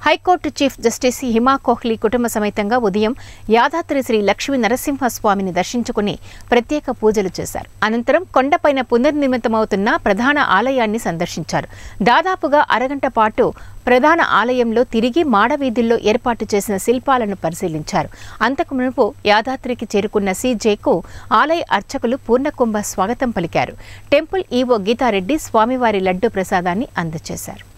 High court chief justice Hima Kohli కుటుంబ సమేతంగా ఉదయం యాదాద్రి శ్రీ లక్ష్మీ నరసింహస్వామిని దర్శించుకుని ప్రత్యేక పూజలు చేశారు. అనంతరం కొండపైన పునర్నిర్మితమవుతున్న ప్రధాన ఆలయాన్ని సందర్శించారు. దాదాపుగా అరగంట పాటు ప్రధాన ఆలయంలో తిరిగి మాడవీధుల్లో ఏర్పాటు చేసిన శిల్పాలను పరిశీలించారు. అంతకు మునుపు యాదాద్రికి చేరుకున్న సీజేకు ఆలయ అర్చకులు పూర్ణకుంభ స్వాగతం పలికారు. టెంపుల్ ఈవో గీతారెడ్డి స్వామివారి లడ్డు ప్రసాదాన్ని అందజేశారు.